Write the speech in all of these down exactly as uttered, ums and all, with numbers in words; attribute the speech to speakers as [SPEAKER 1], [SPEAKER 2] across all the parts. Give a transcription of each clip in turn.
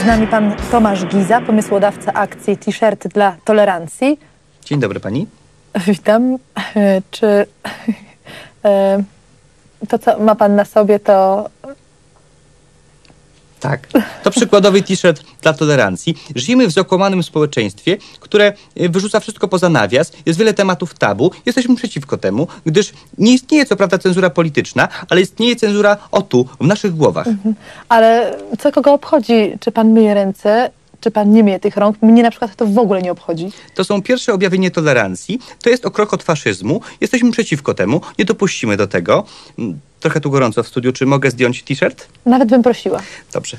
[SPEAKER 1] nami pan Tomasz Giza, pomysłodawca akcji T-shirty dla tolerancji.
[SPEAKER 2] Dzień dobry pani.
[SPEAKER 1] Witam. Czy to, co ma pan na sobie, to...
[SPEAKER 2] Tak, to przykładowy t-shirt dla tolerancji. Żyjemy w zakłamanym społeczeństwie, które wyrzuca wszystko poza nawias. Jest wiele tematów tabu. Jesteśmy przeciwko temu, gdyż nie istnieje co prawda cenzura polityczna, ale istnieje cenzura o tu, w naszych głowach. Mhm.
[SPEAKER 1] Ale co kogo obchodzi? Czy pan myje ręce? Czy pan nie myje tych rąk? Mnie na przykład to w ogóle nie obchodzi.
[SPEAKER 2] To są pierwsze objawy nietolerancji. To jest o krok od faszyzmu. Jesteśmy przeciwko temu. Nie dopuścimy do tego. Trochę tu gorąco w studiu. Czy mogę zdjąć t-shirt?
[SPEAKER 1] Nawet bym prosiła.
[SPEAKER 2] Dobrze.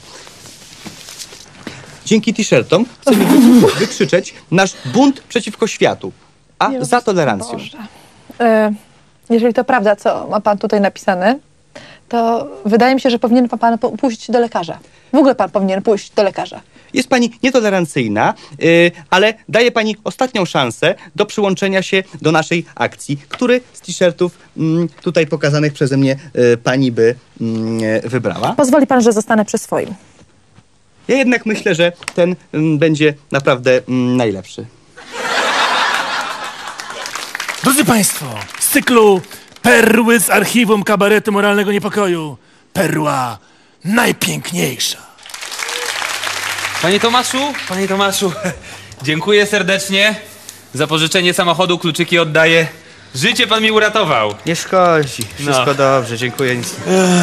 [SPEAKER 2] Dzięki t-shirtom chcemy wykrzyczeć nasz bunt przeciwko światu, a nie za tolerancją.
[SPEAKER 1] E, jeżeli to prawda, co ma pan tutaj napisane, to wydaje mi się, że powinien pan pójść do lekarza. W ogóle pan powinien pójść do lekarza.
[SPEAKER 2] Jest pani nietolerancyjna, yy, ale daje pani ostatnią szansę do przyłączenia się do naszej akcji, który z t-shirtów yy, tutaj pokazanych przeze mnie yy, pani by yy, wybrała.
[SPEAKER 1] Pozwoli pan, że zostanę przy swoim.
[SPEAKER 2] Ja jednak myślę, że ten yy, będzie naprawdę yy, najlepszy.
[SPEAKER 3] Drodzy państwo, z cyklu Perły z archiwum kabaretu moralnego niepokoju. Perła najpiękniejsza.
[SPEAKER 4] Panie Tomaszu, panie Tomaszu, dziękuję serdecznie za pożyczenie samochodu, kluczyki oddaję. Życie pan mi uratował.
[SPEAKER 2] Nie szkodzi, wszystko no. Dobrze, dziękuję. Nic.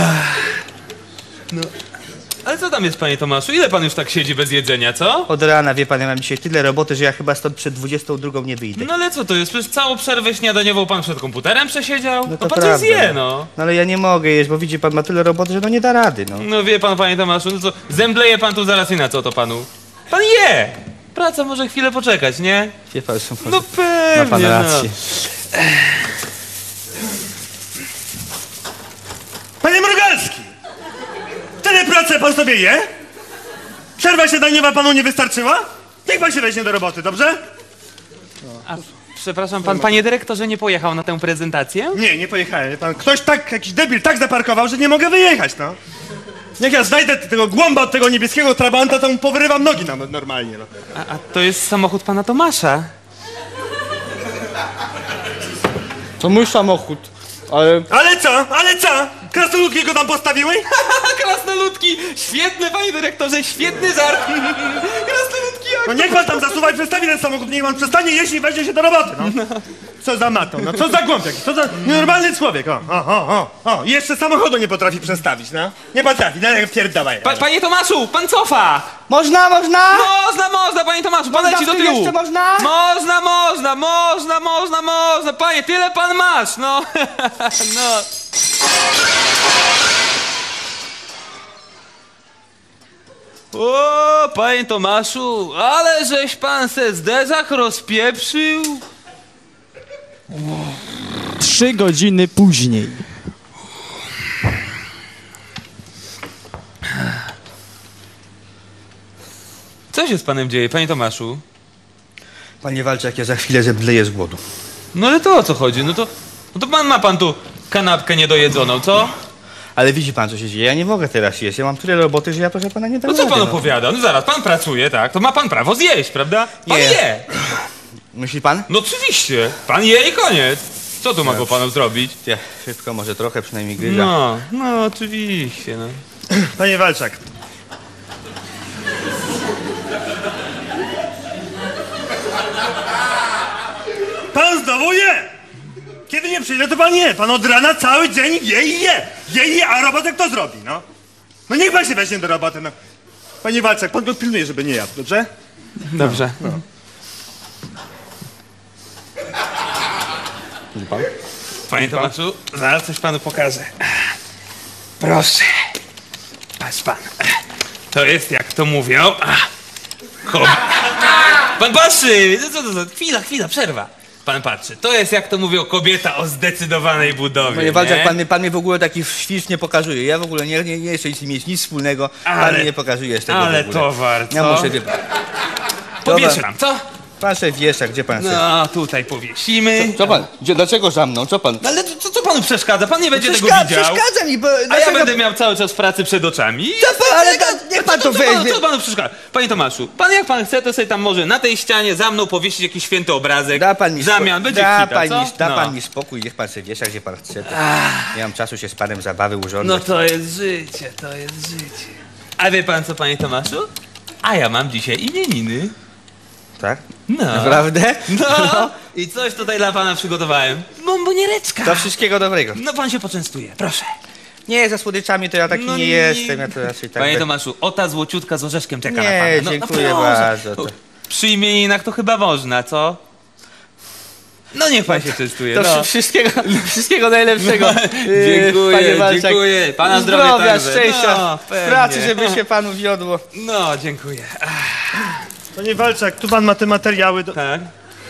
[SPEAKER 4] No. Ale co tam jest, panie Tomaszu? Ile pan już tak siedzi bez jedzenia, co?
[SPEAKER 2] Od rana, wie pan, ja mam dzisiaj tyle roboty, że ja chyba stąd przed dwudziestą drugą nie wyjdę.
[SPEAKER 4] No ale co to jest? Przez całą przerwę śniadaniową pan przed komputerem przesiedział?
[SPEAKER 2] No,
[SPEAKER 4] no
[SPEAKER 2] to
[SPEAKER 4] pan
[SPEAKER 2] prawda,
[SPEAKER 4] coś je,
[SPEAKER 2] no.
[SPEAKER 4] no.
[SPEAKER 2] No ale ja nie mogę jeść, bo widzi pan, ma tyle roboty, że no nie da rady, no.
[SPEAKER 4] No wie pan, panie Tomaszu, no co, zemdleje pan tu zaraz i na co to panu? Pan je! Praca może chwilę poczekać, nie?
[SPEAKER 2] Wie pan, są
[SPEAKER 4] no pewnie,
[SPEAKER 2] ma pan rację.
[SPEAKER 4] No.
[SPEAKER 3] Panie Mrugalski! Tyle pracy pan sobie je? Przerwa śniadaniowa panu nie wystarczyła? Niech pan się weźmie do roboty, dobrze?
[SPEAKER 4] A, przepraszam, pan, panie dyrektorze, nie pojechał na tę prezentację?
[SPEAKER 3] Nie, nie pojechałem. Pan, ktoś tak, jakiś debil tak zaparkował, że nie mogę wyjechać, no. Jak ja znajdę tego głąba od tego niebieskiego trabanta, to mu powyrywam nogi nawet normalnie, no.
[SPEAKER 4] A, a to jest samochód pana Tomasza.
[SPEAKER 2] To mój samochód, ale...
[SPEAKER 3] Ale co? Ale co? Krasnoludki go tam postawiły?
[SPEAKER 4] Krasnoludki! Świetny, panie dyrektorze, świetny żart! Krasnoludki jak...
[SPEAKER 3] No niech pan tam zasuwa i przestawi ten samochód, niech pan przestanie jeść i weźmie się do roboty, no. Co za matą, no co za głąb jakiś, co za nienormalny człowiek, o, o, o, o, o. Jeszcze samochodu nie potrafi przestawić, no. Nie potrafi, no jak wpierdawaj.
[SPEAKER 4] Pa, panie Tomaszu, pan cofa!
[SPEAKER 2] Można, można?
[SPEAKER 4] Można, można, panie Tomaszu, pan leci do tyłu!
[SPEAKER 2] Jeszcze można?
[SPEAKER 4] Można, można, można, można, można, panie, tyle pan masz, no. No. O, panie Tomaszu, ale żeś pan se zderzak rozpieprzył.
[SPEAKER 5] Trzy godziny później.
[SPEAKER 4] Co się z panem dzieje, panie Tomaszu?
[SPEAKER 2] Panie Walczak, ja za chwilę zemdleję z głodu.
[SPEAKER 4] No ale to o co chodzi? No to, no to pan ma pan tu kanapkę niedojedzoną, co?
[SPEAKER 2] Ale widzi pan, co się dzieje. Ja nie mogę teraz jeść. Ja mam tyle roboty, że ja proszę pana nie dam
[SPEAKER 4] No co
[SPEAKER 2] rady,
[SPEAKER 4] pan
[SPEAKER 2] no.
[SPEAKER 4] opowiada? No zaraz, pan pracuje, tak? To ma pan prawo zjeść, prawda? Pan
[SPEAKER 2] Nie.
[SPEAKER 4] je!
[SPEAKER 2] Myśli pan?
[SPEAKER 4] No oczywiście. Pan je i koniec. Co tu mogło panu zrobić?
[SPEAKER 2] Ja, szybko, może trochę, przynajmniej gryza.
[SPEAKER 4] No, no oczywiście, no.
[SPEAKER 3] Panie Walczak. Pan znowu je! Kiedy nie przyjdę, to pan je. Pan od rana cały dzień je i je. Je i je, a robotę kto zrobi, no? No niech pan się weźmie do roboty, no. Panie Walczak, pan go pilnuje, żeby nie jadł, dobrze?
[SPEAKER 4] Dobrze.
[SPEAKER 3] No.
[SPEAKER 2] Pan?
[SPEAKER 4] Panie Tomaszu, zaraz coś panu pokażę. Proszę. Patrz pan. To jest, jak to mówią... Kob... Pan patrzy! Co to za... Chwila, chwila, przerwa. Pan patrzy. To jest, jak to mówią, kobieta o zdecydowanej budowie.
[SPEAKER 2] Panie Walczak, pan, pan mnie w ogóle taki świsz nie pokazuje. Ja w ogóle nie, nie, nie chcę mieć nic wspólnego.
[SPEAKER 4] Ale,
[SPEAKER 2] pan mnie nie pokazuje z tego
[SPEAKER 4] ale
[SPEAKER 2] w ogóle.
[SPEAKER 4] towar, co?
[SPEAKER 2] Ja muszę... Wie...
[SPEAKER 4] Powieszam, co?
[SPEAKER 2] Pan se wiesza, gdzie pan se...
[SPEAKER 4] No, tutaj powiesimy.
[SPEAKER 2] Co pan? Gdzie, dlaczego za mną? Co pan?
[SPEAKER 4] No, ale co, co panu przeszkadza? Pan nie będzie tego
[SPEAKER 2] Przeszkadza,
[SPEAKER 4] widział.
[SPEAKER 2] przeszkadza mi, bo...
[SPEAKER 4] A ja
[SPEAKER 2] dlaczego-
[SPEAKER 4] będę miał cały czas pracy przed oczami.
[SPEAKER 2] Co pan, ale da, niech pan to
[SPEAKER 4] Co panu,
[SPEAKER 2] weźmie.
[SPEAKER 4] co panu przeszkadza? Panie Tomaszu, pan jak pan chce, to sobie tam może na tej ścianie za mną powiesić jakiś święty obrazek.
[SPEAKER 2] Da pan mi
[SPEAKER 4] Zamian, będzie
[SPEAKER 2] da
[SPEAKER 4] kwita,
[SPEAKER 2] pan
[SPEAKER 4] co?
[SPEAKER 2] mi, Da
[SPEAKER 4] No.
[SPEAKER 2] pan mi spokój, niech pan se wiesza, gdzie pan chce. To nie mam czasu się z panem zabawy urządzać.
[SPEAKER 4] No to jest życie, to jest życie. A wie pan co, panie Tomaszu? A ja mam dzisiaj imieniny.
[SPEAKER 2] Tak?
[SPEAKER 4] No.
[SPEAKER 2] Naprawdę?
[SPEAKER 4] No. I coś tutaj dla pana przygotowałem. Bomboniereczka.
[SPEAKER 2] To wszystkiego dobrego.
[SPEAKER 4] No pan się poczęstuje, proszę.
[SPEAKER 2] Nie, za słodyczami to ja taki
[SPEAKER 4] No
[SPEAKER 2] nie
[SPEAKER 4] nie.
[SPEAKER 2] jestem, ja to raczej tak...
[SPEAKER 4] Panie
[SPEAKER 2] be-
[SPEAKER 4] Tomaszu, o ta złociutka z orzeszkiem czeka
[SPEAKER 2] Nie,
[SPEAKER 4] na pana. No,
[SPEAKER 2] dziękuję
[SPEAKER 4] no proszę.
[SPEAKER 2] bardzo, to-
[SPEAKER 4] Przy imieninach to chyba można, co? No niech pan się częstuje,
[SPEAKER 2] To
[SPEAKER 4] no.
[SPEAKER 2] wszy- wszystkiego, wszystkiego najlepszego.
[SPEAKER 4] Dziękuję,
[SPEAKER 2] Panie Walczak.
[SPEAKER 4] dziękuję. Pana zdrowia
[SPEAKER 2] Zdrowia,
[SPEAKER 4] także.
[SPEAKER 2] szczęścia,
[SPEAKER 4] No,
[SPEAKER 2] w
[SPEAKER 4] pewnie.
[SPEAKER 2] pracy, żeby się panu wiodło.
[SPEAKER 4] No, dziękuję. Ach,
[SPEAKER 3] Panie Walczak, tu pan ma te materiały do...
[SPEAKER 4] tak?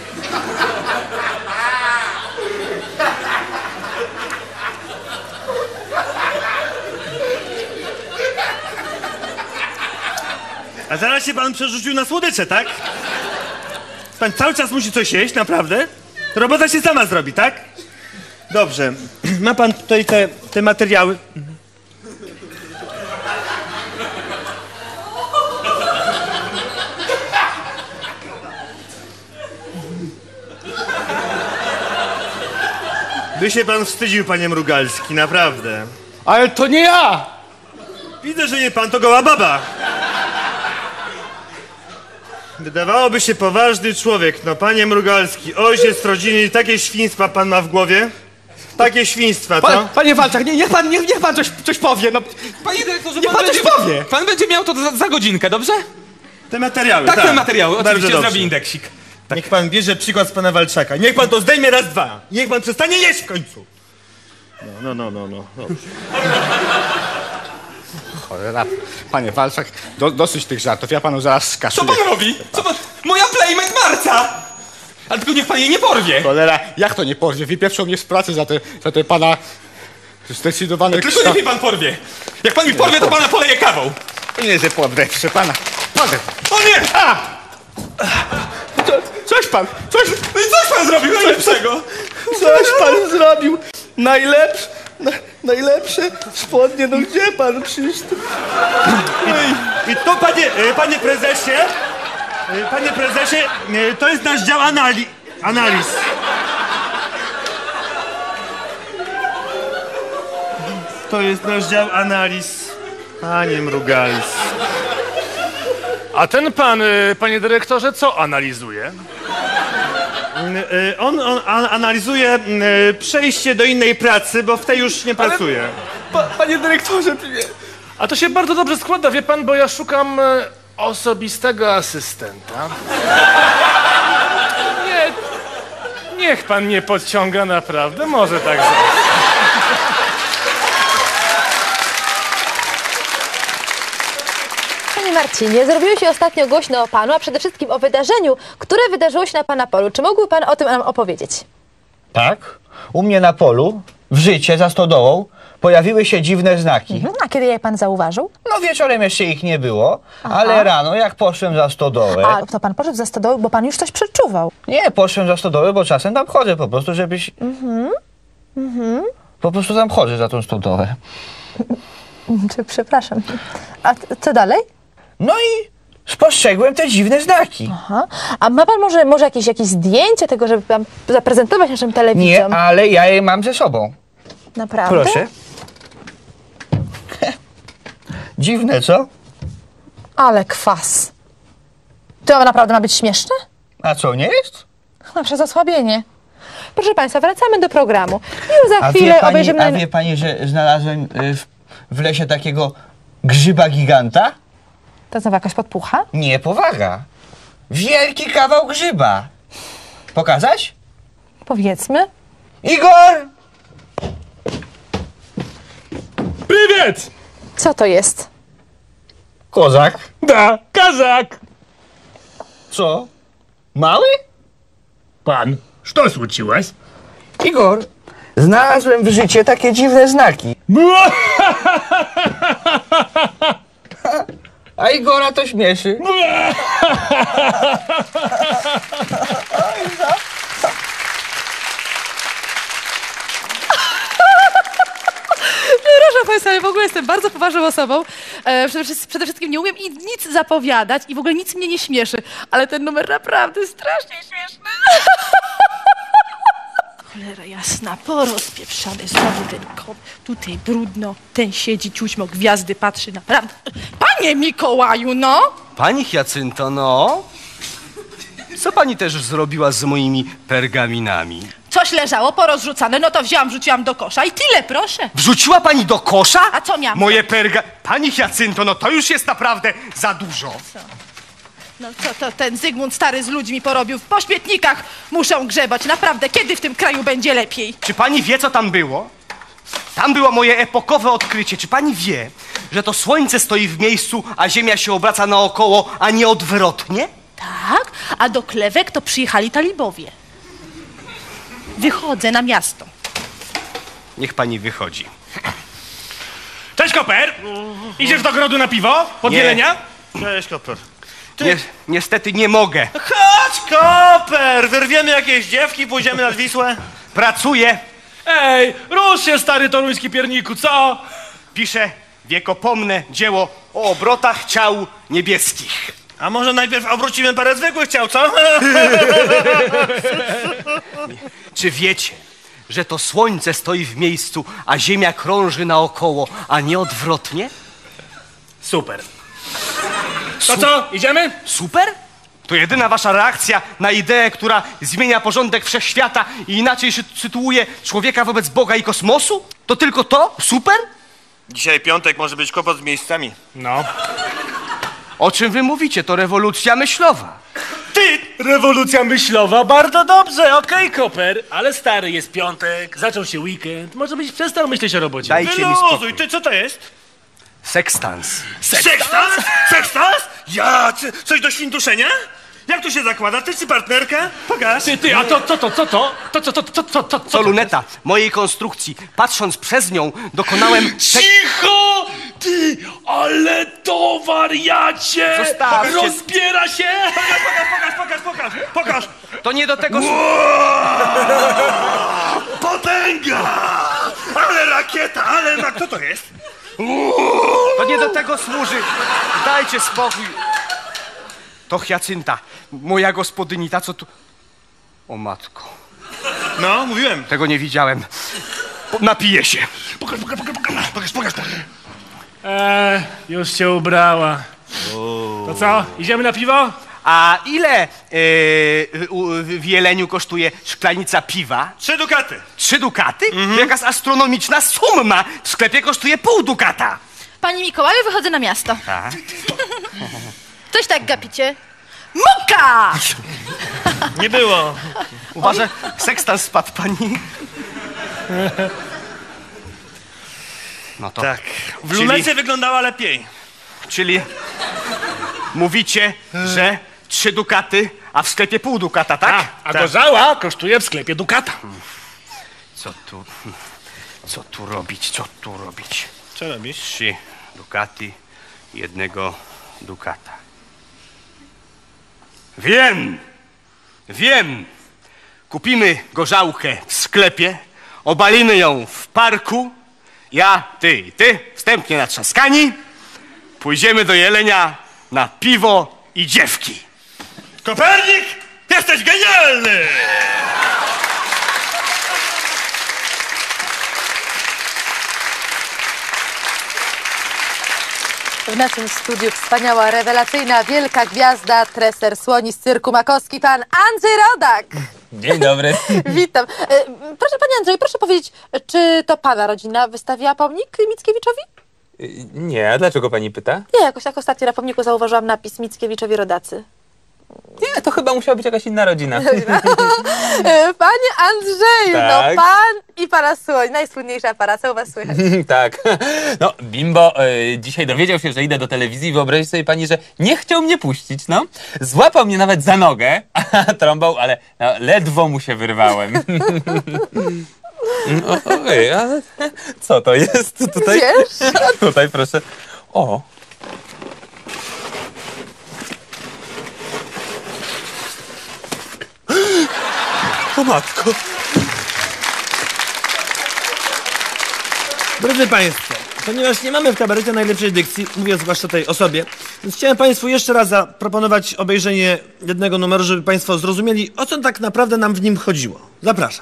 [SPEAKER 3] A zaraz się pan przerzucił na słodycze, tak? Pan cały czas musi coś jeść, naprawdę? Robota się sama zrobi, tak? Dobrze. Ma pan tutaj te, te materiały. By się pan wstydził, panie Mrugalski, naprawdę.
[SPEAKER 5] Ale to nie ja!
[SPEAKER 3] Widzę, że nie pan, to goła baba. Wydawałoby się poważny człowiek, no panie Mrugalski, ojciec rodziny i takie świństwa pan ma w głowie? Takie świństwa,
[SPEAKER 5] Pa,
[SPEAKER 3] to?
[SPEAKER 5] panie Walczak, nie, niech pan, niech, niech pan coś, coś powie, no.
[SPEAKER 4] Panie dyrektorze,
[SPEAKER 5] Niech pan coś
[SPEAKER 4] będzie,
[SPEAKER 5] powie.
[SPEAKER 4] pan będzie miał to za, za godzinkę, dobrze?
[SPEAKER 3] Te materiały,
[SPEAKER 4] Tak,
[SPEAKER 3] tak.
[SPEAKER 4] te materiały,
[SPEAKER 3] Bardzo
[SPEAKER 4] oczywiście
[SPEAKER 3] dobrze.
[SPEAKER 4] zrobi indeksik.
[SPEAKER 3] Niech pan bierze przykład z pana Walczaka. Niech pan to zdejmie raz, dwa. Niech pan przestanie jeść w końcu. No, no, no, no, no.
[SPEAKER 5] Cholera, panie Walczak, do, dosyć tych żartów, ja panu zaraz
[SPEAKER 4] Co
[SPEAKER 5] skasuję.
[SPEAKER 4] pan robi? Co pan... Moja playmate Marca! Ale tylko niech pan jej nie porwie.
[SPEAKER 5] Cholera, jak to nie porwie? Wypieprzą mnie z pracy za te, za te pana zdecydowane...
[SPEAKER 4] Tylko niech mi pan porwie. Jak pan mi porwie, to pana poleje kawą.
[SPEAKER 5] Nie, że podrę, proszę pana. Podrę.
[SPEAKER 4] O nie!
[SPEAKER 5] A! Co, coś pan, coś,
[SPEAKER 4] No i coś pan zrobił najlepszego.
[SPEAKER 5] coś pan zrobił. Najlepsze, na, najlepsze spodnie, no gdzie pan przyszedł?
[SPEAKER 3] I to, panie, e, panie prezesie, e, panie prezesie, e, to jest nasz dział anali analiz. To jest nasz dział analiz, panie Mrugalski.
[SPEAKER 6] A ten pan, y, panie dyrektorze, co analizuje?
[SPEAKER 3] E, On, on an, analizuje e, przejście do innej pracy, bo w tej już nie pracuje.
[SPEAKER 5] Pa, panie dyrektorze, nie.
[SPEAKER 6] A to się bardzo dobrze składa, wie pan, bo ja szukam y, osobistego asystenta. Nie, niech pan nie podciąga, naprawdę, może tak zrobić.
[SPEAKER 7] Panie Marcinie, zrobiło się ostatnio głośno o panu, a przede wszystkim o wydarzeniu, które wydarzyło się na pana polu. Czy mógłby pan o tym nam opowiedzieć?
[SPEAKER 8] Tak. U mnie na polu, w życie, za stodołą, pojawiły się dziwne znaki.
[SPEAKER 7] Mhm. A kiedy je pan zauważył?
[SPEAKER 8] No wieczorem jeszcze ich nie było,
[SPEAKER 7] Aha.
[SPEAKER 8] ale rano jak poszłem za stodołę...
[SPEAKER 7] A to pan poszedł za stodoły, bo pan już coś przeczuwał.
[SPEAKER 8] Nie, poszłem za stodołę, bo czasem tam chodzę po prostu, żebyś... Mhm. Mhm. Po prostu tam chodzę za tą stodołę.
[SPEAKER 7] Przepraszam. A t- co dalej?
[SPEAKER 8] No i spostrzegłem te dziwne znaki.
[SPEAKER 7] Aha. A ma pan może, może jakieś, jakieś zdjęcie tego, żeby pan zaprezentować naszym
[SPEAKER 8] Nie,
[SPEAKER 7] telewidzom?
[SPEAKER 8] ale ja je mam ze sobą.
[SPEAKER 7] Naprawdę?
[SPEAKER 8] Proszę. Dziwne, co?
[SPEAKER 7] Ale kwas. To naprawdę ma być śmieszne?
[SPEAKER 8] A co, nie jest?
[SPEAKER 7] No, przez osłabienie. Proszę państwa, wracamy do programu. Już za
[SPEAKER 8] A wie
[SPEAKER 7] chwilę
[SPEAKER 8] pani,
[SPEAKER 7] obejrzymy...
[SPEAKER 8] a wie pani, że znalazłem y, w, w lesie takiego grzyba giganta?
[SPEAKER 7] To znowu jakaś podpucha?
[SPEAKER 8] Nie, powaga. Wielki kawał grzyba. Pokazać?
[SPEAKER 7] Powiedzmy.
[SPEAKER 8] Igor!
[SPEAKER 6] Prywiec!
[SPEAKER 7] Co to jest?
[SPEAKER 8] Kozak.
[SPEAKER 6] Da, kazak!
[SPEAKER 8] Co? Mały?
[SPEAKER 6] Pan, co случилось?
[SPEAKER 8] Igor, znalazłem w życie takie dziwne znaki. A Igora to śmieszy.
[SPEAKER 1] Proszę Państwa, ja w ogóle jestem bardzo poważną osobą. E, przede, wszystkim, przede wszystkim nie umiem i nic zapowiadać i w ogóle nic mnie nie śmieszy. Ale ten numer naprawdę strasznie śmieszny. Cholera jasna, porozpieprzany znowu ten kot. Tutaj brudno, ten siedzi, ciućmo, gwiazdy patrzy, naprawdę. Panie Mikołaju, no!
[SPEAKER 9] Pani Hiacynto, no? Co pani też zrobiła z moimi pergaminami?
[SPEAKER 1] Coś leżało, porozrzucane, no to wzięłam, wrzuciłam do kosza i tyle, proszę.
[SPEAKER 9] Wrzuciła pani do kosza?
[SPEAKER 1] A co miałam?
[SPEAKER 9] Moje perga... Pani Hiacynto, no to już jest naprawdę za dużo.
[SPEAKER 1] Co? No co to ten Zygmunt stary z ludźmi porobił? Po śmietnikach muszą grzebać. Naprawdę, kiedy w tym kraju będzie lepiej?
[SPEAKER 9] Czy pani wie, co tam było? Tam było moje epokowe odkrycie. Czy pani wie, że to słońce stoi w miejscu, a ziemia się obraca naokoło, a nie odwrotnie?
[SPEAKER 1] Tak, a do Klewek to przyjechali talibowie. Wychodzę na miasto.
[SPEAKER 9] Niech pani wychodzi.
[SPEAKER 6] Cześć, Koper! Idziesz do grodu na piwo? Pod
[SPEAKER 9] Nie.
[SPEAKER 6] Jelenia?
[SPEAKER 3] Cześć, Koper.
[SPEAKER 9] Nie, niestety nie mogę.
[SPEAKER 3] Chodź, Koper! Wyrwiemy jakieś dziewki, pójdziemy nad Wisłę.
[SPEAKER 9] Pracuję,
[SPEAKER 6] Ej, rusz się, stary toruński pierniku, co?
[SPEAKER 9] piszę wiekopomne dzieło o obrotach ciał niebieskich.
[SPEAKER 3] A może najpierw obrócimy parę zwykłych ciał, co?
[SPEAKER 9] Czy wiecie, że to słońce stoi w miejscu, a ziemia krąży naokoło, a nie odwrotnie?
[SPEAKER 6] Super. To co, idziemy?
[SPEAKER 9] Super? To jedyna wasza reakcja na ideę, która zmienia porządek wszechświata i inaczej sy- sytuuje człowieka wobec Boga i kosmosu? To tylko to? Super?
[SPEAKER 3] Dzisiaj piątek, może być kłopot z miejscami.
[SPEAKER 6] No.
[SPEAKER 9] O czym wy mówicie? To rewolucja myślowa.
[SPEAKER 6] Ty, rewolucja myślowa, bardzo dobrze, okej, Koper. Ale stary, jest piątek, zaczął się weekend, może byś przestał myśleć o robocie.
[SPEAKER 9] Dajcie mi
[SPEAKER 3] Wyluzuj,
[SPEAKER 9] spokój.
[SPEAKER 3] ty co to jest?
[SPEAKER 9] Sekstans.
[SPEAKER 3] Sekstans? Sekstans? Ja, c- coś do świntuszenia? Jak to się zakłada? Ty czy partnerka? Pokaż.
[SPEAKER 6] Ty, ty, a to, co to, co to? To, co to, to, to, to,
[SPEAKER 9] To luneta mojej konstrukcji. Patrząc przez nią, dokonałem... te-
[SPEAKER 6] Cicho! Ty, ale to wariacie!
[SPEAKER 9] Zostawcie.
[SPEAKER 6] Rozbiera się!
[SPEAKER 3] Pokaż, pokaż, pokaż, pokaż, pokaż.
[SPEAKER 9] To nie do tego...
[SPEAKER 3] Potęga! Ale rakieta, ale na kto to jest?
[SPEAKER 9] To nie do tego służy. Dajcie spokój. To Hiacynta, moja gospodyni, ta co tu... O matko,
[SPEAKER 3] No, mówiłem.
[SPEAKER 9] tego nie widziałem. Po- Napiję się.
[SPEAKER 6] Pokaż, pokaż, pokaż, pokaż, pokaż, pokaż, pokaż. Eee, już się ubrała. To co, idziemy na piwo?
[SPEAKER 9] A ile yy, u- w Jeleniu kosztuje szklanica piwa?
[SPEAKER 3] Trzy dukaty.
[SPEAKER 9] Trzy dukaty? To jakaś astronomiczna summa. W sklepie kosztuje pół dukata.
[SPEAKER 7] Panie Mikołaju, wychodzę na miasto.
[SPEAKER 9] Tak.
[SPEAKER 7] Coś tak gapicie. Muka!
[SPEAKER 3] Nie było.
[SPEAKER 9] Uważaj, sekstans spadł pani. No to...
[SPEAKER 3] Tak. W
[SPEAKER 9] Czyli-
[SPEAKER 3] lunecie wyglądała lepiej.
[SPEAKER 9] Czyli mówicie, że trzy dukaty, a w sklepie pół dukata, tak?
[SPEAKER 6] A, a gorzała kosztuje w sklepie dukata.
[SPEAKER 9] Co tu... Co tu robić, co tu robić?
[SPEAKER 3] Co robisz?
[SPEAKER 9] Trzy dukaty, jednego dukata. Wiem! Wiem! Kupimy gorzałkę w sklepie, obalimy ją w parku, ja, ty i ty, wstępnie natrzaskani, pójdziemy do Jelenia na piwo i dziewki.
[SPEAKER 3] Kopernik! Jesteś genialny!
[SPEAKER 1] W naszym studiu wspaniała, rewelacyjna, wielka gwiazda, treser słoni z cyrku Makowski, pan Andrzej Rodak.
[SPEAKER 10] Dzień dobry.
[SPEAKER 1] Witam. E, Proszę panie Andrzej, proszę powiedzieć, czy to pana rodzina wystawiła pomnik Mickiewiczowi?
[SPEAKER 10] Nie, a dlaczego pani pyta?
[SPEAKER 1] Nie, jakoś tak ostatnio na pomniku zauważyłam napis Mickiewiczowi rodacy.
[SPEAKER 10] Nie, to chyba musiała być jakaś inna rodzina.
[SPEAKER 1] E, Panie Andrzeju,
[SPEAKER 10] Tak.
[SPEAKER 1] no pan i pana słoń, najsłynniejsza para, co u was słychać?
[SPEAKER 10] Tak. No, Bimbo y, dzisiaj dowiedział się, że idę do telewizji i wyobrazi sobie pani, że nie chciał mnie puścić, no. Złapał mnie nawet za nogę, a trąbał, ale no, ledwo mu się wyrwałem. No, ojej, ale co to jest tutaj?
[SPEAKER 1] Wiesz?
[SPEAKER 10] Tutaj proszę. O.
[SPEAKER 4] O matko.
[SPEAKER 5] Drodzy Państwo, ponieważ nie mamy w kabarecie najlepszej dykcji, mówię zwłaszcza tej osobie, więc chciałem Państwu jeszcze raz zaproponować obejrzenie jednego numeru, żeby Państwo zrozumieli, o co tak naprawdę nam w nim chodziło. Zapraszam.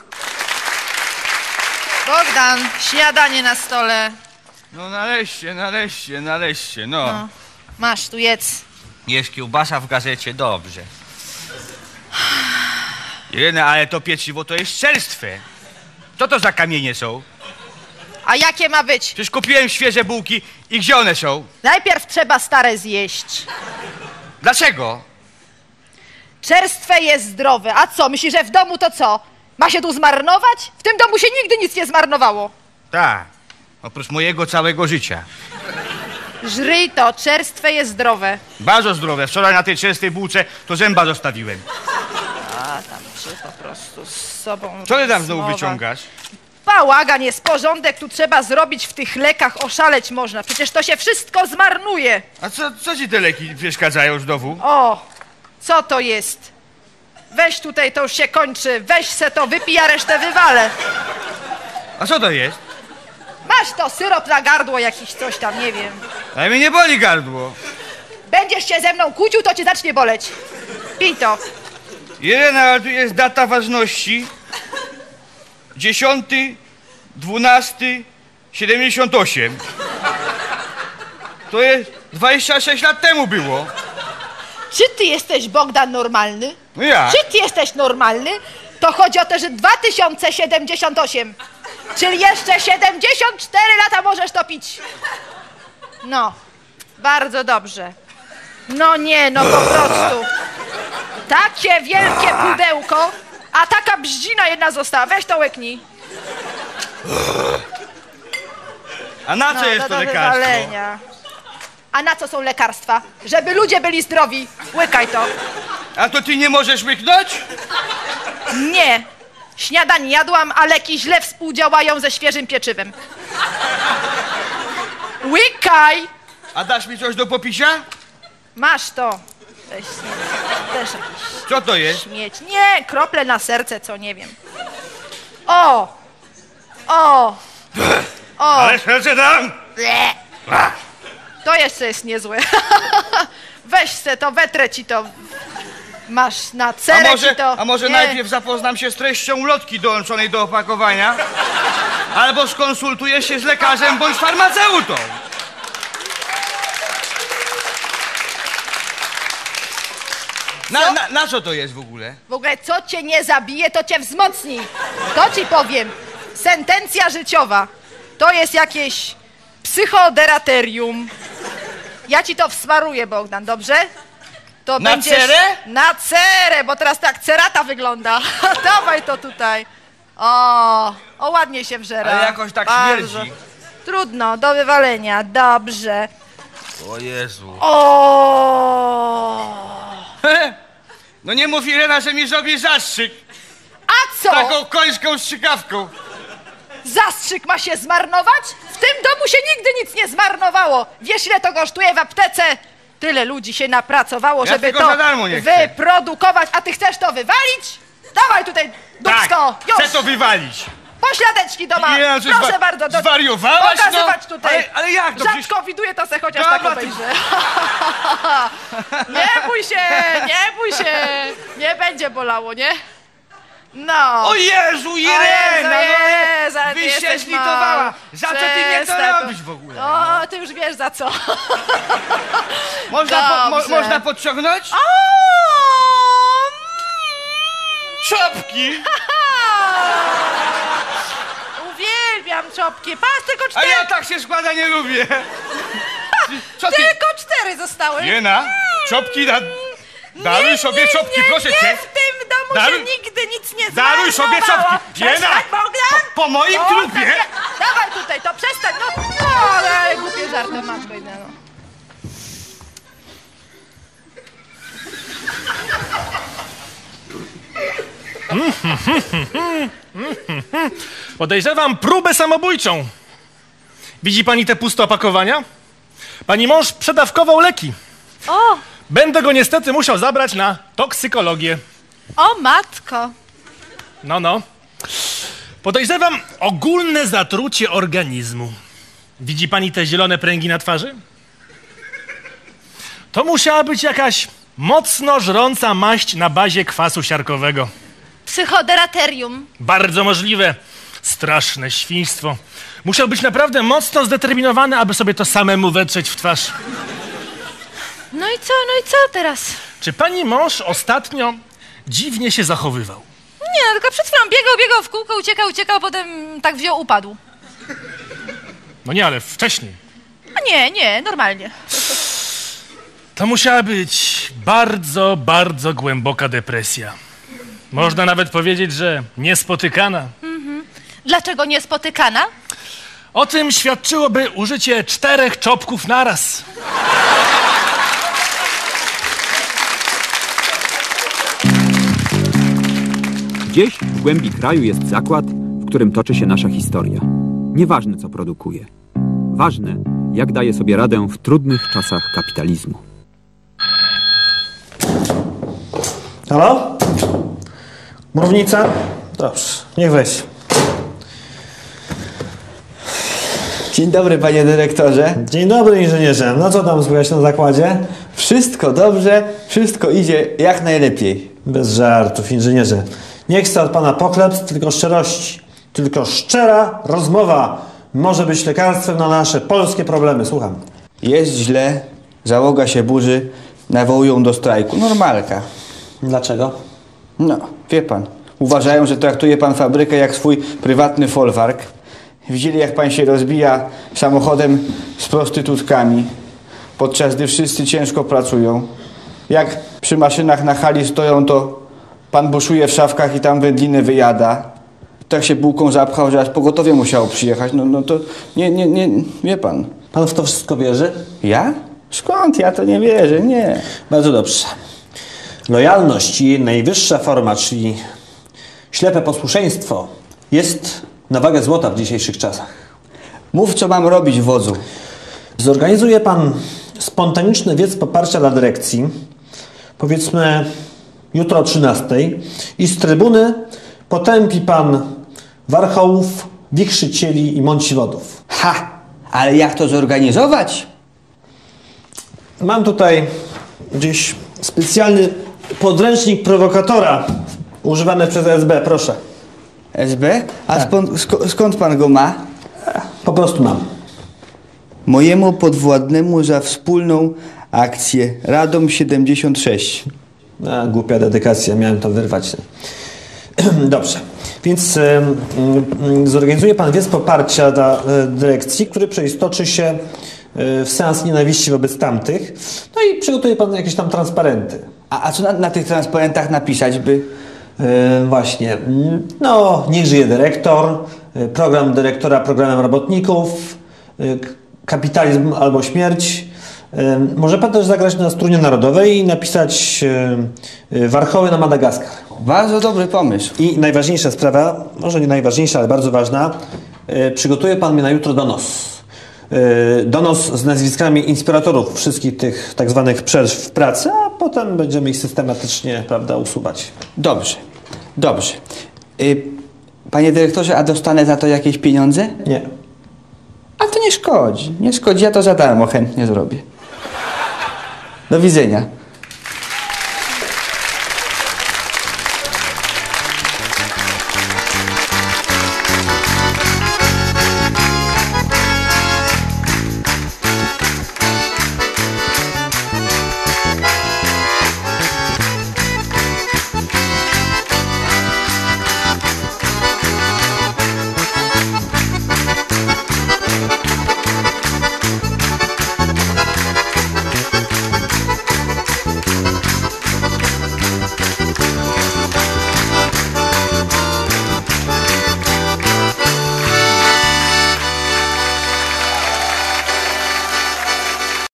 [SPEAKER 11] Bogdan, śniadanie na stole.
[SPEAKER 9] No nareszcie, nareszcie, nareszcie, no.
[SPEAKER 11] No, masz, tu jedz.
[SPEAKER 9] Jest kiełbasa w gazecie, dobrze. Irena, ale to pieczywo to jest czerstwe. Co to za kamienie są?
[SPEAKER 11] A jakie ma być?
[SPEAKER 9] Przecież kupiłem świeże bułki i gdzie one są?
[SPEAKER 11] Najpierw trzeba stare zjeść.
[SPEAKER 9] Dlaczego?
[SPEAKER 11] Czerstwe jest zdrowe. A co, myślisz, że w domu to co? Ma się tu zmarnować? W tym domu się nigdy nic nie zmarnowało.
[SPEAKER 9] Tak, oprócz mojego całego życia.
[SPEAKER 11] Żryj to, czerstwe jest zdrowe.
[SPEAKER 9] Bardzo zdrowe. Wczoraj na tej czerstwej bułce to zęba zostawiłem.
[SPEAKER 11] A tam się po prostu z sobą...
[SPEAKER 9] Co ty tam znowu
[SPEAKER 11] rozmowa.
[SPEAKER 9] wyciągasz?
[SPEAKER 11] Bałagan jest, porządek tu trzeba zrobić w tych lekach, oszaleć można. Przecież to się wszystko zmarnuje.
[SPEAKER 9] A co, co ci te leki przeszkadzają znowu?
[SPEAKER 11] O, co to jest? Weź tutaj, to już się kończy. Weź se to, wypij, a resztę wywalę.
[SPEAKER 9] A co to jest?
[SPEAKER 11] Masz to, syrop na gardło jakiś, coś tam, nie wiem.
[SPEAKER 9] Ale mnie nie boli gardło.
[SPEAKER 11] Będziesz się ze mną kłócił, to cię zacznie boleć. Pij to.
[SPEAKER 9] Irena, ale tu jest data ważności. Dziesiąty, dwunasty, siedemdziesiąt osiem. To jest dwadzieścia sześć lat temu było.
[SPEAKER 11] Czy ty jesteś, Bogdan, normalny?
[SPEAKER 9] No ja.
[SPEAKER 11] Czy ty jesteś normalny? To chodzi o to, że dwa tysiące siedemdziesiąt osiem. Czyli jeszcze siedemdziesiąt cztery lata możesz to pić. No, bardzo dobrze. No nie, no po prostu. Takie wielkie pudełko, a taka bździna jedna została. Weź to łyknij.
[SPEAKER 9] A na co
[SPEAKER 11] No,
[SPEAKER 9] jest
[SPEAKER 11] do-
[SPEAKER 9] to
[SPEAKER 11] do
[SPEAKER 9] lekarstwo?
[SPEAKER 11] wywalenia. A na co są lekarstwa? Żeby ludzie byli zdrowi. Łykaj to.
[SPEAKER 9] A to ty nie możesz łyknąć?
[SPEAKER 11] Nie. Śniadań jadłam, a leki źle współdziałają ze świeżym pieczywem. Łykaj!
[SPEAKER 9] A dasz mi coś do popicia?
[SPEAKER 11] Masz to. Weź, też jakiś
[SPEAKER 9] Co to jest?
[SPEAKER 11] śmieć. Nie, krople na serce, co nie wiem. O! O! O!
[SPEAKER 9] Ale serce dam!
[SPEAKER 11] Ble. To jeszcze jest niezłe. Weź se to, wetrę ci to. Masz na
[SPEAKER 9] A
[SPEAKER 11] cerę
[SPEAKER 9] może,
[SPEAKER 11] ci to.
[SPEAKER 9] a może
[SPEAKER 11] Nie.
[SPEAKER 9] najpierw zapoznam się z treścią ulotki dołączonej do opakowania? Albo skonsultuję się z lekarzem bądź farmaceutą. Na, na, na co to jest w ogóle?
[SPEAKER 11] W ogóle co cię nie zabije, to cię wzmocni. To ci powiem. Sentencja życiowa. To jest jakieś psychoderaterium. Ja ci to wsmaruję, Bogdan, dobrze? To
[SPEAKER 9] Na
[SPEAKER 11] będziesz...
[SPEAKER 9] cerę?
[SPEAKER 11] Na cerę, bo teraz tak cerata wygląda. Dawaj to tutaj. O, o ładnie się wżera.
[SPEAKER 9] Ale jakoś tak
[SPEAKER 11] Bardzo.
[SPEAKER 9] śmierdzi.
[SPEAKER 11] Trudno, do wywalenia. Dobrze.
[SPEAKER 9] O Jezu.
[SPEAKER 11] O.
[SPEAKER 9] No nie mów, Irena, że mi zrobi zastrzyk.
[SPEAKER 11] A co?
[SPEAKER 9] Taką końską strzykawką.
[SPEAKER 11] Zastrzyk ma się zmarnować? W tym domu się nigdy nic nie zmarnowało. Wiesz, ile to kosztuje w aptece? Tyle ludzi się napracowało,
[SPEAKER 9] Ja
[SPEAKER 11] żeby
[SPEAKER 9] tego
[SPEAKER 11] to
[SPEAKER 9] za darmo nie chcę.
[SPEAKER 11] wyprodukować. A ty chcesz to wywalić? Dawaj tutaj, dupsko,
[SPEAKER 9] Tak,
[SPEAKER 11] już.
[SPEAKER 9] chcę to wywalić.
[SPEAKER 11] Pośladeczki doma.
[SPEAKER 9] Nie, czy
[SPEAKER 11] Proszę
[SPEAKER 9] zwa-
[SPEAKER 11] bardzo. Do...
[SPEAKER 9] zwariowałaś,
[SPEAKER 11] Pokazywać
[SPEAKER 9] no?
[SPEAKER 11] tutaj.
[SPEAKER 9] Ale- ale jak to?
[SPEAKER 11] Rzadko widuję, to se chociaż
[SPEAKER 9] Dobra,
[SPEAKER 11] tak
[SPEAKER 9] ty-
[SPEAKER 11] obejrzę. Nie bój się, nie bój się. Nie będzie bolało, nie? No.
[SPEAKER 9] O Jezu, Irena!
[SPEAKER 11] O Jezu, Jezu, ale
[SPEAKER 9] no,
[SPEAKER 11] ty
[SPEAKER 9] byś się
[SPEAKER 11] jesteś
[SPEAKER 9] zlitowała.
[SPEAKER 11] mały.
[SPEAKER 9] Za co ty mnie to
[SPEAKER 11] Przestań.
[SPEAKER 9] robisz w ogóle?
[SPEAKER 11] O, ty już wiesz za co.
[SPEAKER 9] Można, po, mo,
[SPEAKER 11] Dobrze.
[SPEAKER 9] można podciągnąć?
[SPEAKER 11] O!
[SPEAKER 9] Czopki!
[SPEAKER 11] Uwielbiam czopki. Patrz, tylko
[SPEAKER 9] A
[SPEAKER 11] cztery.
[SPEAKER 9] ja tak się składa, nie lubię. Co ty?
[SPEAKER 11] Tylko cztery zostały.
[SPEAKER 9] Irena, czopki da... Daruj
[SPEAKER 11] Nie,
[SPEAKER 9] sobie
[SPEAKER 11] nie,
[SPEAKER 9] czopki,
[SPEAKER 11] nie,
[SPEAKER 9] proszę
[SPEAKER 11] nie,
[SPEAKER 9] cię.
[SPEAKER 11] w tym domu
[SPEAKER 9] Daruj-
[SPEAKER 11] się nigdy nic nie
[SPEAKER 9] Daruj sobie
[SPEAKER 11] zmarnowało.
[SPEAKER 9] czopki. Irena,
[SPEAKER 11] Przestań, Bogdan.
[SPEAKER 9] po, po moim
[SPEAKER 11] O,
[SPEAKER 9] trupie.
[SPEAKER 11] tak, dawaj tutaj, to przestań. No, no ale głupie żarty, matko inna, no.
[SPEAKER 6] Podejrzewam próbę samobójczą. Widzi pani te puste opakowania? Pani mąż przedawkował leki.
[SPEAKER 11] O,
[SPEAKER 6] Będę go niestety musiał zabrać na toksykologię.
[SPEAKER 11] o matko.
[SPEAKER 6] No, no. Podejrzewam ogólne zatrucie organizmu. Widzi pani te zielone pręgi na twarzy? To musiała być jakaś mocno żrąca maść na bazie kwasu siarkowego.
[SPEAKER 11] Psychoderaterium.
[SPEAKER 6] Bardzo możliwe. Straszne świństwo. Musiał być naprawdę mocno zdeterminowany, aby sobie to samemu wetrzeć w twarz.
[SPEAKER 11] No i co, no i co teraz?
[SPEAKER 6] Czy pani mąż ostatnio dziwnie się zachowywał?
[SPEAKER 11] Nie, no tylko przed chwilą biegał, biegał w kółko, uciekał, uciekał, potem tak wziął, upadł.
[SPEAKER 6] No nie, ale wcześniej.
[SPEAKER 11] A nie, nie, normalnie.
[SPEAKER 6] To musiała być bardzo, bardzo głęboka depresja. Można nawet powiedzieć, że niespotykana.
[SPEAKER 11] Mhm. Dlaczego niespotykana?
[SPEAKER 6] O tym świadczyłoby użycie czterech czopków naraz.
[SPEAKER 12] Gdzieś w głębi kraju jest zakład, w którym toczy się nasza historia. Nieważne, co produkuje. Ważne, jak daje sobie radę w trudnych czasach kapitalizmu.
[SPEAKER 5] Halo? Mrównica? Dobrze, niech weź.
[SPEAKER 8] Dzień dobry, panie dyrektorze.
[SPEAKER 5] Dzień dobry, inżynierze. No co tam słychać na zakładzie?
[SPEAKER 8] Wszystko dobrze, wszystko idzie jak najlepiej.
[SPEAKER 5] Bez żartów, inżynierze. Nie chcę od pana pochlebstw, tylko szczerości. Tylko szczera rozmowa może być lekarstwem na nasze polskie problemy. Słucham.
[SPEAKER 8] Jest źle, załoga się burzy, nawołują do strajku. Normalka.
[SPEAKER 5] Dlaczego?
[SPEAKER 8] No, wie pan. Uważają, że traktuje pan fabrykę jak swój prywatny folwark. Widzieli, jak pan się rozbija samochodem z prostytutkami, podczas gdy wszyscy ciężko pracują. Jak przy maszynach na hali stoją, to pan buszuje w szafkach i tam wędliny wyjada. Tak się bułką zapchał, że aż pogotowie musiało przyjechać. No, no to nie, nie, nie, wie pan.
[SPEAKER 5] Pan w to wszystko wierzy?
[SPEAKER 8] Ja? Skąd? Ja to nie wierzę, nie.
[SPEAKER 5] Bardzo dobrze. Lojalność i jej najwyższa forma, czyli ślepe posłuszeństwo, jest na wagę złota w dzisiejszych czasach.
[SPEAKER 8] Mów, co mam robić, wodzu.
[SPEAKER 5] Zorganizuje pan spontaniczny wiec poparcia dla dyrekcji, powiedzmy jutro o trzynastej, i z trybuny potępi pan warchołów, wichrzycieli i mąciwodów.
[SPEAKER 8] Ha! Ale jak to zorganizować?
[SPEAKER 5] Mam tutaj gdzieś specjalny podręcznik prowokatora używany przez S B, proszę.
[SPEAKER 8] S B? A
[SPEAKER 5] tak.
[SPEAKER 8] skąd, sk skąd pan go ma?
[SPEAKER 5] Po prostu mam.
[SPEAKER 8] Mojemu podwładnemu za wspólną akcję Radom siedemdziesiąt sześć.
[SPEAKER 5] A, głupia dedykacja, miałem to wyrwać. Dobrze. Więc y, y, zorganizuje pan wiec poparcia dla y, dyrekcji, który przeistoczy się y, w seans nienawiści wobec tamtych. No i przygotuje pan jakieś tam transparenty.
[SPEAKER 8] A, a co na, na tych transparentach napisać by?
[SPEAKER 5] Yy, właśnie. No, niech żyje dyrektor, yy, program dyrektora programem robotników, yy, kapitalizm albo śmierć. Yy, może pan też zagrać na strunie narodowej i napisać yy, yy, warchoły na Madagaskar.
[SPEAKER 8] Bardzo dobry pomysł.
[SPEAKER 5] I najważniejsza sprawa, może nie najważniejsza, ale bardzo ważna, yy, przygotuje pan mnie na jutro donos. Yy, donos z nazwiskami inspiratorów wszystkich tych tak zwanych przerw w pracy, a potem będziemy ich systematycznie, prawda, usuwać.
[SPEAKER 8] Dobrze, dobrze. Yy, panie dyrektorze, a dostanę za to jakieś pieniądze?
[SPEAKER 5] Nie.
[SPEAKER 8] A to nie szkodzi, nie szkodzi, ja to za darmo chętnie zrobię. Do widzenia.